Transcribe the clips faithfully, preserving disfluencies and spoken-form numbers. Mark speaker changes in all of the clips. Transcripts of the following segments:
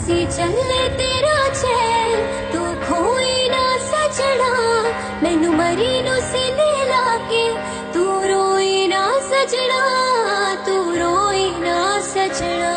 Speaker 1: सी चले तेरा चैन तू खोई ना सजना मैनू मरी नु सीने लाके तू रोई ना सजना तू रोई ना सजना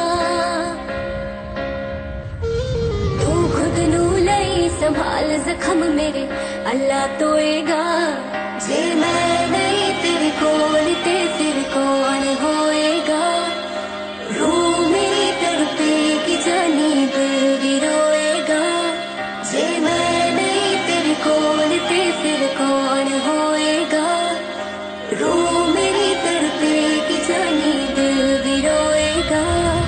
Speaker 1: तू खुद नू लई संभाल जख्म मेरे अल्लाह तोएगा जे मैं नहीं तेरे कोल ते फिर कौन होएगा रू मेरी तड़पेगी जानी दिल भी रोएगा जे मैं नहीं तेरे कोल ते फिर कौन होएगा रू मेरी तड़पेगी जानी दिल भी रोएगा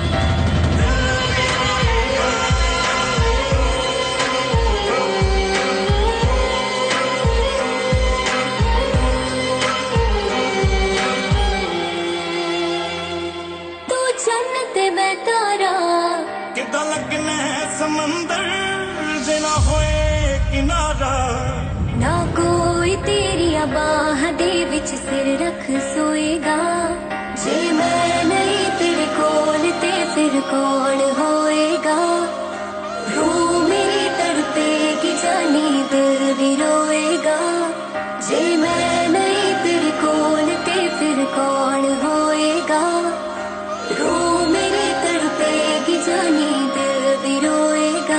Speaker 2: समंदर जे ना होए किनारा
Speaker 1: ना कोई तेरी बाह दे विच सिर रख सोएगा जे मैं नहीं तेरे कोल ते फिर कौन होएगा रू मेरी तड़पेगी जानी दिल भी रोएगा जे मैं नहीं तेरे कोल ते फिर कौन होएगा रू मेरी तड़पेगी जानी दिल भी रोएगा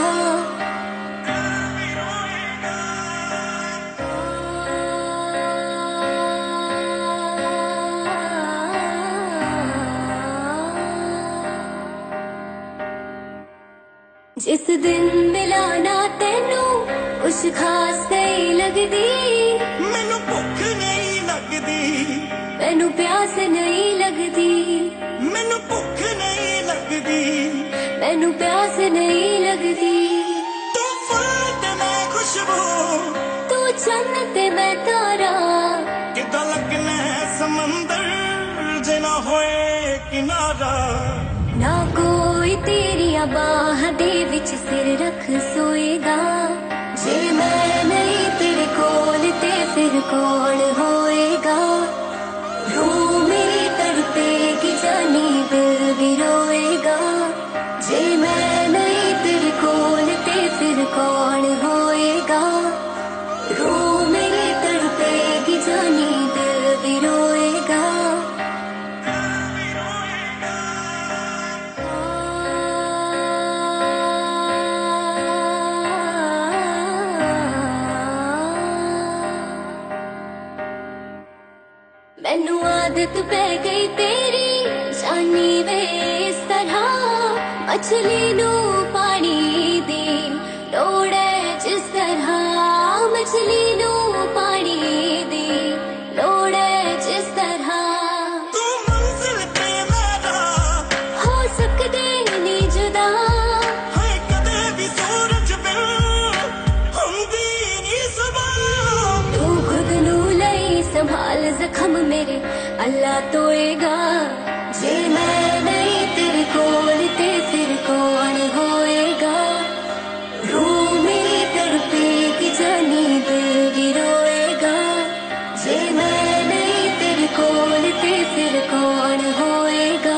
Speaker 1: जिस दिन मिला ना तेनू कुछ खास नहीं लगदी
Speaker 2: मैनू भुख नहीं लगदी
Speaker 1: मैनू प्यास नहीं लगदी
Speaker 2: मैनू भुख नहीं लगदी
Speaker 1: मैनू प्यास नहीं लगदी
Speaker 2: तू फूल ते मैं खुशबू
Speaker 1: तू चन्न ते मैं तारा
Speaker 2: किदा लगना समंदर जे ना होए किनारा
Speaker 1: ना कोई तेरी बाह दे विच सिर रख सोएगा जे मैं नहीं तेरे कोल ते फिर कौन होएगा रू मेरी तड़पेगी जानी दिल भी रोएगा जे मैं नहीं तेरे कोल ते फिर कौन होएगा रू मेरी तड़पेगी जानी दिल भी रोएगा मैनू आदत पै गई तेरी जानी वे इस तरह मछली नू पानी दी लोड़ है जिस तरह मछली नू पानी दी लोड़ है जिस तरह
Speaker 2: तू मंजिल पे मेरा
Speaker 1: हो सकदे नी जुदा
Speaker 2: है कदे भी सूरज बिन हुंदी नी सुबह
Speaker 1: तू खुद नू लई संभाल जख्म मेरे अल्लाह तोएगा जे मैं नहीं तेरे कोल ते फिर कौन होएगा रू मेरी तड़पेगी जानी दिल भी रोएगा जे मैं नहीं तेरे कोल ते फिर कौन होएगा